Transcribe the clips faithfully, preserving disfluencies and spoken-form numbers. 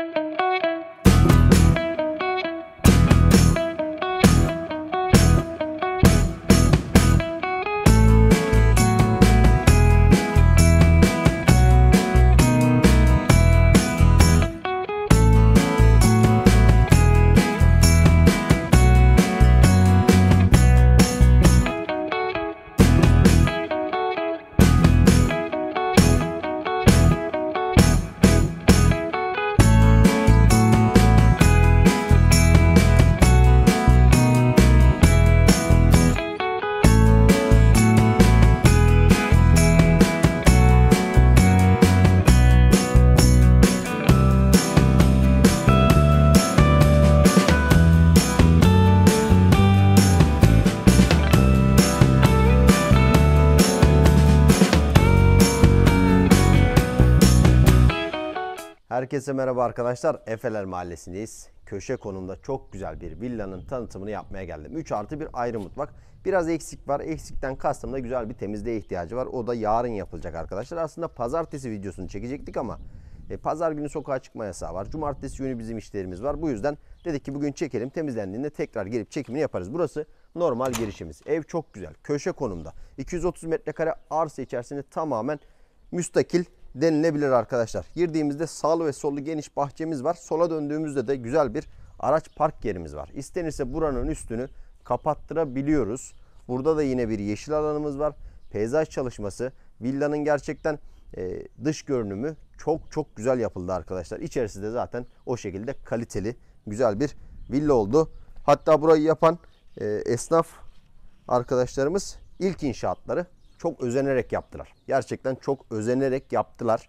Herkese merhaba arkadaşlar. Efeler Mahallesi'ndeyiz. Köşe konumda çok güzel bir villanın tanıtımını yapmaya geldim. üç artı bir ayrı mutfak. Biraz eksik var. Eksikten kastım da güzel bir temizliğe ihtiyacı var. O da yarın yapılacak arkadaşlar. Aslında pazartesi videosunu çekecektik ama e, pazar günü sokağa çıkma yasağı var. Cumartesi günü bizim işlerimiz var. Bu yüzden dedik ki bugün çekelim. Temizlendiğinde tekrar gelip çekimini yaparız. Burası normal girişimiz. Ev çok güzel. Köşe konumda. iki yüz otuz metrekare arsa içerisinde tamamen müstakil denilebilir arkadaşlar. Girdiğimizde sağlı ve sollu geniş bahçemiz var. Sola döndüğümüzde de güzel bir araç park yerimiz var. İstenirse buranın üstünü kapattırabiliyoruz. Burada da yine bir yeşil alanımız var. Peyzaj çalışması, villanın gerçekten e, dış görünümü çok çok güzel yapıldı arkadaşlar. İçerisi de zaten o şekilde kaliteli, güzel bir villa oldu. Hatta burayı yapan e, esnaf arkadaşlarımız ilk inşaatları çok özenerek yaptılar. Gerçekten çok özenerek yaptılar.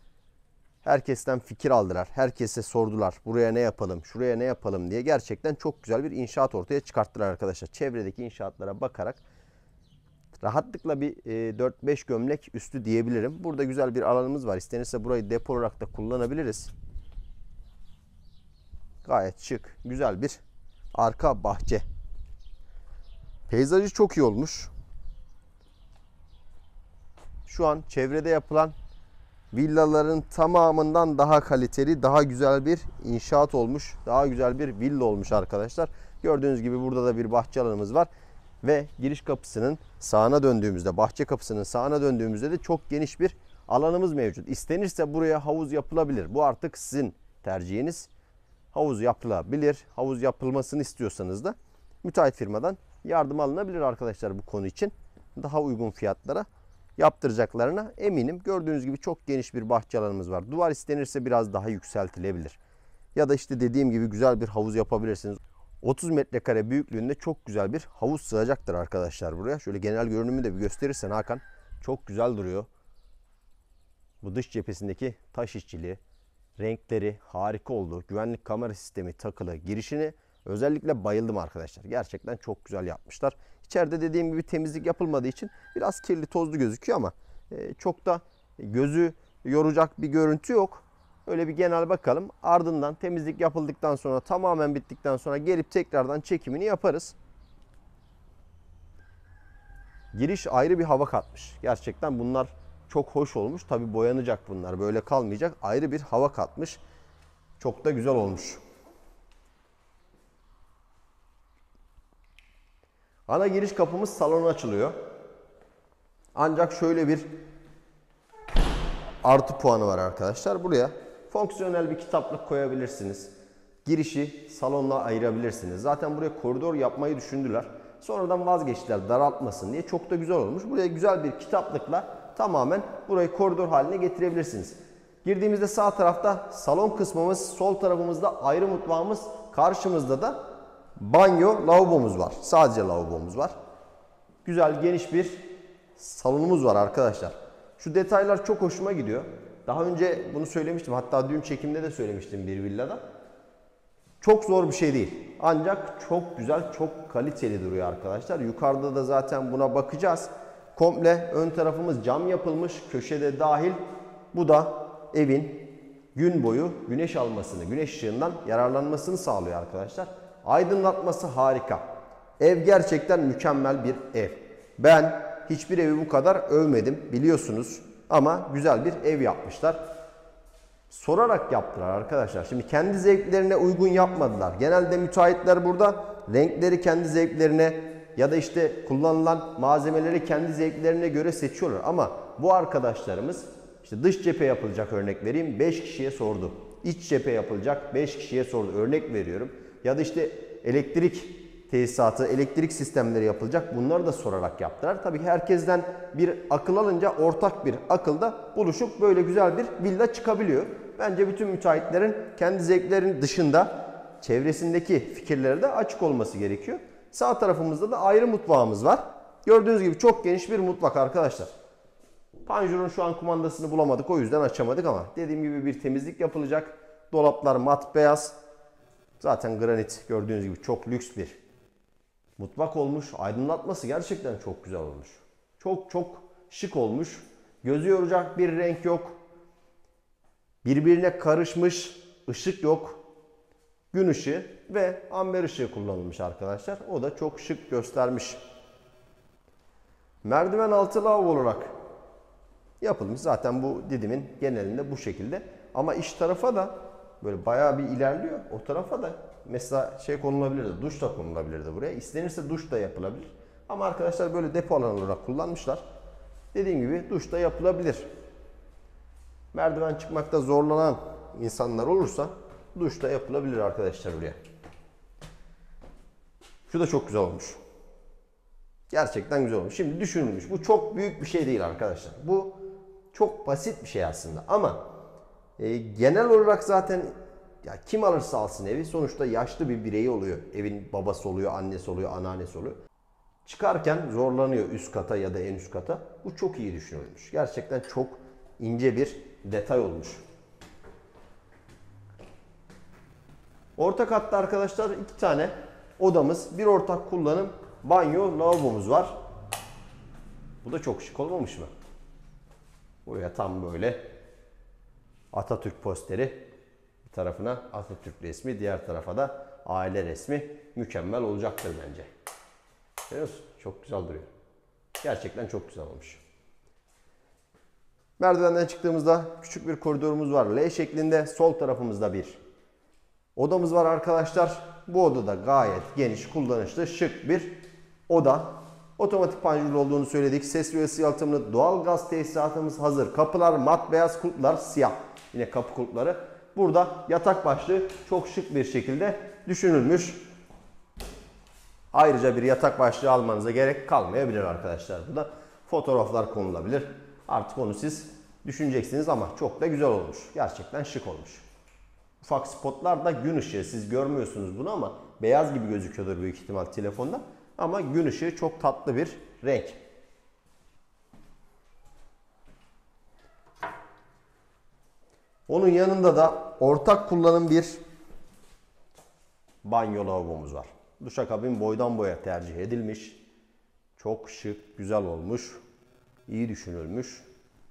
Herkesten fikir aldılar. Herkese sordular. Buraya ne yapalım, şuraya ne yapalım diye. Gerçekten çok güzel bir inşaat ortaya çıkarttılar arkadaşlar. Çevredeki inşaatlara bakarak rahatlıkla bir dört beş gömlek üstü diyebilirim. Burada güzel bir alanımız var. İstenirse burayı depo olarak da kullanabiliriz. Gayet şık, güzel bir arka bahçe. Peyzajı çok iyi olmuş. Şu an çevrede yapılan villaların tamamından daha kaliteli, daha güzel bir inşaat olmuş. Daha güzel bir villa olmuş arkadaşlar. Gördüğünüz gibi burada da bir bahçe alanımız var. Ve giriş kapısının sağına döndüğümüzde, bahçe kapısının sağına döndüğümüzde de çok geniş bir alanımız mevcut. İstenirse buraya havuz yapılabilir. Bu artık sizin tercihiniz. Havuz yapılabilir. Havuz yapılmasını istiyorsanız da müteahhit firmadan yardım alınabilir arkadaşlar bu konu için. Daha uygun fiyatlara yaptıracaklarına eminim. Gördüğünüz gibi çok geniş bir bahçe alanımız var. Duvar istenirse biraz daha yükseltilebilir. Ya da işte dediğim gibi güzel bir havuz yapabilirsiniz. otuz metrekare büyüklüğünde çok güzel bir havuz sığacaktır arkadaşlar buraya. Şöyle genel görünümü de bir gösterirsen Hakan, çok güzel duruyor. Bu dış cephesindeki taş işçiliği, renkleri harika oldu. Güvenlik kamera sistemi takılı. Girişini özellikle bayıldım arkadaşlar. Gerçekten çok güzel yapmışlar. İçeride dediğim gibi temizlik yapılmadığı için biraz kirli, tozlu gözüküyor ama çok da gözü yoracak bir görüntü yok. Öyle bir genel bakalım. Ardından temizlik yapıldıktan sonra, tamamen bittikten sonra gelip tekrardan çekimini yaparız. Giriş ayrı bir hava katmış. Gerçekten bunlar çok hoş olmuş. Tabi boyanacak bunlar. Böyle kalmayacak. Ayrı bir hava katmış. Çok da güzel olmuş. Ana giriş kapımız salona açılıyor. Ancak şöyle bir artı puanı var arkadaşlar. Buraya fonksiyonel bir kitaplık koyabilirsiniz. Girişi salonla ayırabilirsiniz. Zaten buraya koridor yapmayı düşündüler. Sonradan vazgeçtiler daraltmasın diye. Çok da güzel olmuş. Buraya güzel bir kitaplıkla tamamen burayı koridor haline getirebilirsiniz. Girdiğimizde sağ tarafta salon kısmımız, sol tarafımızda ayrı mutfağımız, karşımızda da banyo, lavabomuz var. Sadece lavabomuz var. Güzel geniş bir salonumuz var arkadaşlar. Şu detaylar çok hoşuma gidiyor. Daha önce bunu söylemiştim. Hatta dün çekimde de söylemiştim bir villada. Çok zor bir şey değil. Ancak çok güzel, çok kaliteli duruyor arkadaşlar. Yukarıda da zaten buna bakacağız. Komple ön tarafımız cam yapılmış. Köşede dahil. Bu da evin gün boyu güneş almasını, güneş ışığından yararlanmasını sağlıyor arkadaşlar. Aydınlatması harika. Ev gerçekten mükemmel bir ev. Ben hiçbir evi bu kadar övmedim biliyorsunuz. Ama güzel bir ev yapmışlar. sorarak yaptılar arkadaşlar. Şimdi kendi zevklerine uygun yapmadılar. Genelde müteahhitler burada renkleri kendi zevklerine ya da işte kullanılan malzemeleri kendi zevklerine göre seçiyorlar. Ama bu arkadaşlarımız işte dış cephe yapılacak, örnek vereyim, beş kişiye sordu. İç cephe yapılacak, beş kişiye sordu, örnek veriyorum. Ya da işte elektrik tesisatı, elektrik sistemleri yapılacak, bunları da sorarak yaptılar. Tabii ki herkesten bir akıl alınca ortak bir akılda buluşup böyle güzel bir villa çıkabiliyor. Bence bütün müteahhitlerin kendi zevklerinin dışında çevresindeki fikirlere de açık olması gerekiyor. Sağ tarafımızda da ayrı mutfağımız var. Gördüğünüz gibi çok geniş bir mutfak arkadaşlar. Panjurun şu an kumandasını bulamadık, o yüzden açamadık ama dediğim gibi bir temizlik yapılacak. Dolaplar mat beyaz. Zaten granit, gördüğünüz gibi çok lüks bir mutfak olmuş. Aydınlatması gerçekten çok güzel olmuş. Çok çok şık olmuş. Gözü yoracak bir renk yok. Birbirine karışmış ışık yok. Gün ışığı ve amber ışığı kullanılmış arkadaşlar. O da çok şık göstermiş. Merdiven altı lavabo olarak yapılmış. Zaten bu Didim'in genelinde bu şekilde. Ama iç tarafa da böyle bayağı bir ilerliyor. O tarafa da mesela şey konulabilirdi. Duş da konulabilirdi buraya. İstenirse duş da yapılabilir. Ama arkadaşlar böyle depo alanı olarak kullanmışlar. Dediğim gibi duş da yapılabilir. Merdiven çıkmakta zorlanan insanlar olursa duş da yapılabilir arkadaşlar buraya. Şu da çok güzel olmuş. Gerçekten güzel olmuş. Şimdi düşünülmüş. Bu çok büyük bir şey değil arkadaşlar. Bu çok basit bir şey aslında. Ama e, genel olarak zaten ya kim alırsa alsın evi sonuçta yaşlı bir bireyi oluyor. Evin babası oluyor, annesi oluyor, anneannesi oluyor. Çıkarken zorlanıyor üst kata ya da en üst kata. Bu çok iyi düşünülmüş. Gerçekten çok ince bir detay olmuş. Orta katta arkadaşlar iki tane odamız, bir ortak kullanım banyo, lavabomuz var. Bu da çok şık olmamış mı? Buraya tam böyle Atatürk posteri, bir tarafına Atatürk resmi, diğer tarafa da aile resmi, mükemmel olacaktır bence. Görüyor musun? Çok güzel duruyor. Gerçekten çok güzel olmuş. Merdivenden çıktığımızda küçük bir koridorumuz var. L şeklinde, sol tarafımızda bir odamız var arkadaşlar. Bu odada gayet geniş, kullanışlı, şık bir oda. Otomatik panjurlu olduğunu söyledik. Ses ve ısı yalıtımlı doğal gaz tesisatımız hazır. Kapılar mat beyaz, kulplar siyah. Yine kapı kulpları. Burada yatak başlığı çok şık bir şekilde düşünülmüş. Ayrıca bir yatak başlığı almanıza gerek kalmayabilir arkadaşlar. Burada fotoğraflar konulabilir. Artık onu siz düşüneceksiniz ama çok da güzel olmuş. Gerçekten şık olmuş. Ufak spotlar da gün ışığı. Siz görmüyorsunuz bunu ama beyaz gibi gözüküyordur büyük ihtimal telefonda. Ama gün ışığı çok tatlı bir renk. Onun yanında da ortak kullanım bir banyo lavabomuz var. Duşakabin boydan boya tercih edilmiş. Çok şık, güzel olmuş. İyi düşünülmüş.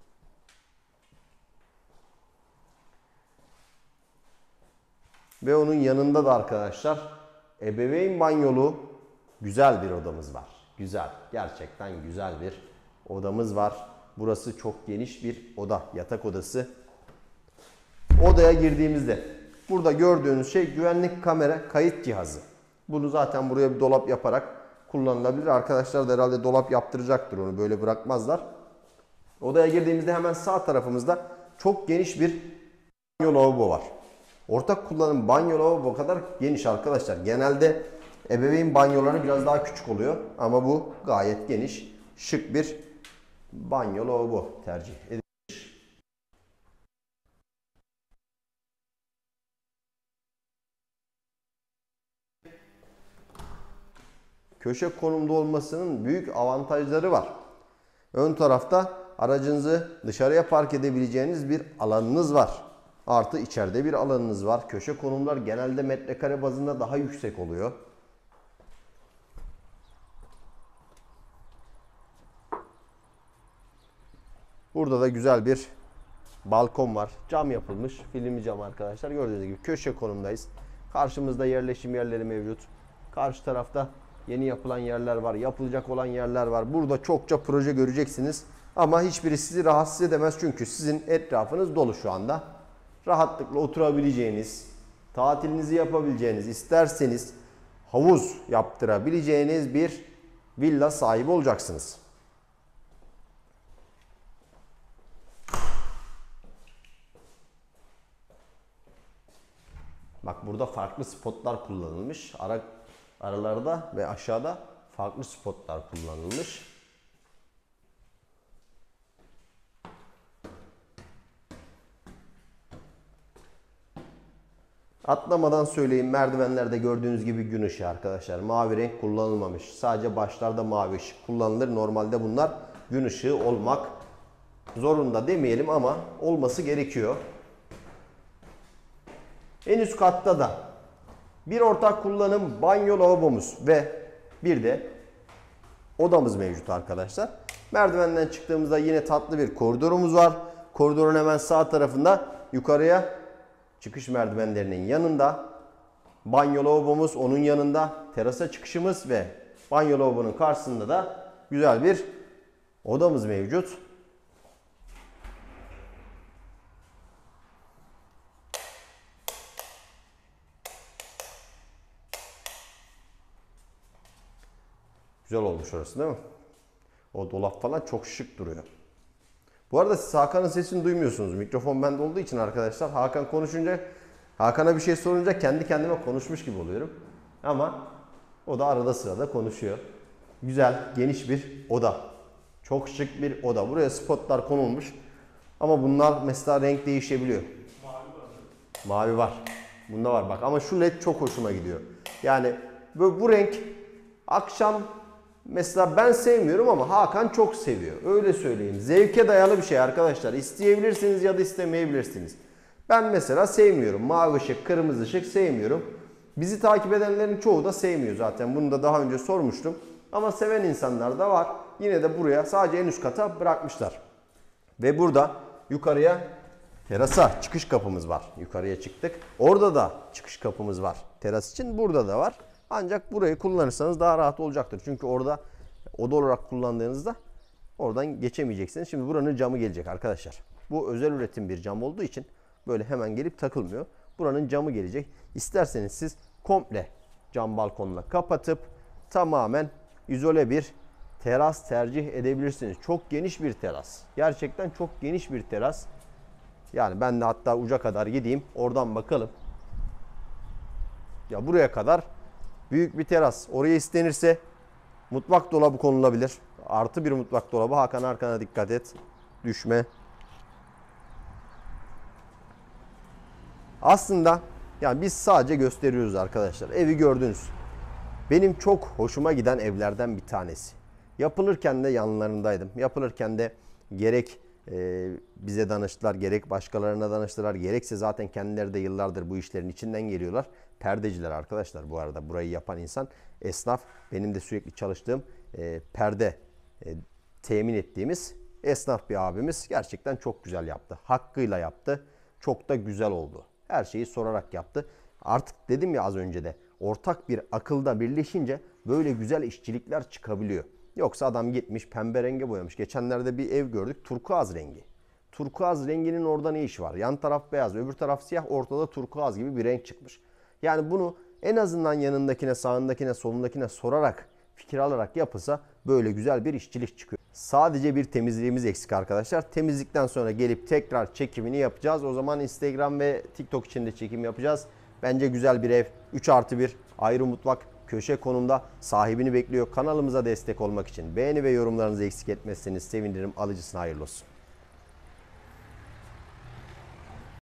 Ve onun yanında da arkadaşlar ebeveyn banyolu güzel bir odamız var. Güzel, gerçekten güzel bir odamız var. Burası çok geniş bir oda, yatak odası. Odaya girdiğimizde burada gördüğünüz şey güvenlik kamera kayıt cihazı. Bunu zaten buraya bir dolap yaparak kullanılabilir. Arkadaşlar da herhalde dolap yaptıracaktır, onu böyle bırakmazlar. Odaya girdiğimizde hemen sağ tarafımızda çok geniş bir banyo lavabo var. Ortak kullanım banyo lavabo kadar geniş arkadaşlar. Genelde ebeveyn banyoları biraz daha küçük oluyor. Ama bu gayet geniş, şık bir banyo lavabo tercih edilmiş. Köşe konumda olmasının büyük avantajları var. Ön tarafta aracınızı dışarıya park edebileceğiniz bir alanınız var. Artı içeride bir alanınız var. Köşe konumlar genelde metrekare bazında daha yüksek oluyor. Burada da güzel bir balkon var. Cam yapılmış. Filmli cam arkadaşlar. Gördüğünüz gibi köşe konumdayız. Karşımızda yerleşim yerleri mevcut. Karşı tarafta yeni yapılan yerler var. Yapılacak olan yerler var. Burada çokça proje göreceksiniz. Ama hiçbiri sizi rahatsız edemez. Çünkü sizin etrafınız dolu şu anda. rahatlıkla oturabileceğiniz, tatilinizi yapabileceğiniz, isterseniz havuz yaptırabileceğiniz bir villa sahibi olacaksınız. Bak burada farklı spotlar kullanılmış. Ara, aralarda ve aşağıda farklı spotlar kullanılmış. Atlamadan söyleyeyim, merdivenlerde gördüğünüz gibi gün ışığı arkadaşlar. Mavi renk kullanılmamış. Sadece başlarda mavi ışık kullanılır. Normalde bunlar gün ışığı olmak zorunda demeyelim ama olması gerekiyor. En üst katta da bir ortak kullanım banyo lavabomuz ve bir de odamız mevcut arkadaşlar. Merdivenden çıktığımızda yine tatlı bir koridorumuz var. Koridorun hemen sağ tarafında yukarıya çıkış merdivenlerinin yanında banyo lavabomuz, onun yanında terasa çıkışımız ve banyo lavabonun karşısında da güzel bir odamız mevcut. Güzel olmuş orası değil mi? O dolap falan çok şık duruyor. Bu arada siz Hakan'ın sesini duymuyorsunuz. Mikrofon bende olduğu için arkadaşlar. Hakan konuşunca, Hakan'a bir şey sorunca kendi kendime konuşmuş gibi oluyorum. Ama o da arada sırada konuşuyor. Güzel, geniş bir oda. Çok şık bir oda. Buraya spotlar konulmuş. Ama bunlar mesela renk değişebiliyor. Mavi var. Mavi var. Bunda var bak. Ama şu led çok hoşuma gidiyor. Yani bu, bu renk akşam mesela ben sevmiyorum ama Hakan çok seviyor. Öyle söyleyeyim. Zevke dayalı bir şey arkadaşlar. İsteyebilirsiniz ya da istemeyebilirsiniz. Ben mesela sevmiyorum. Mavi ışık, kırmızı ışık sevmiyorum. Bizi takip edenlerin çoğu da sevmiyor zaten. Bunu da daha önce sormuştum. Ama seven insanlar da var. Yine de buraya sadece en üst kata bırakmışlar. Ve burada yukarıya terasa çıkış kapımız var. Yukarıya çıktık. Orada da çıkış kapımız var. Teras için burada da var. Ancak burayı kullanırsanız daha rahat olacaktır. Çünkü orada oda olarak kullandığınızda oradan geçemeyeceksiniz. Şimdi buranın camı gelecek arkadaşlar. Bu özel üretim bir cam olduğu için böyle hemen gelip takılmıyor. Buranın camı gelecek. İsterseniz siz komple cam balkonla kapatıp tamamen izole bir teras tercih edebilirsiniz. Çok geniş bir teras. Gerçekten çok geniş bir teras. Yani ben de hatta uca kadar gideyim. Oradan bakalım. Ya buraya kadar büyük bir teras. Oraya istenirse mutfak dolabı konulabilir. Artı bir mutfak dolabı. Hakan arkana dikkat et. Düşme. Aslında yani biz sadece gösteriyoruz arkadaşlar. Evi gördünüz. Benim çok hoşuma giden evlerden bir tanesi. Yapılırken de yanlarındaydım. Yapılırken de gerek e, bize danıştılar, gerek başkalarına danıştılar, gerekse zaten kendileri de yıllardır bu işlerin içinden geliyorlar. Perdeciler arkadaşlar bu arada burayı yapan insan esnaf. Benim de sürekli çalıştığım e, perde e, temin ettiğimiz esnaf bir abimiz gerçekten çok güzel yaptı. Hakkıyla yaptı. Çok da güzel oldu. Her şeyi sorarak yaptı. Artık dedim ya az önce de ortak bir akılda birleşince böyle güzel işçilikler çıkabiliyor. Yoksa adam gitmiş pembe renge boyamış. Geçenlerde bir ev gördük turkuaz rengi. Turkuaz renginin orada ne işi var? Yan taraf beyaz, öbür taraf siyah, ortada turkuaz gibi bir renk çıkmış. Yani bunu en azından yanındakine, sağındakine, solundakine sorarak, fikir alarak yapılsa böyle güzel bir işçilik çıkıyor. Sadece bir temizliğimiz eksik arkadaşlar. Temizlikten sonra gelip tekrar çekimini yapacağız. O zaman Instagram ve TikTok için de çekim yapacağız. Bence güzel bir ev. üç artı bir ayrı mutfak, köşe konumda sahibini bekliyor. Kanalımıza destek olmak için beğeni ve yorumlarınızı eksik etmezseniz sevinirim. Alıcısına hayırlı olsun.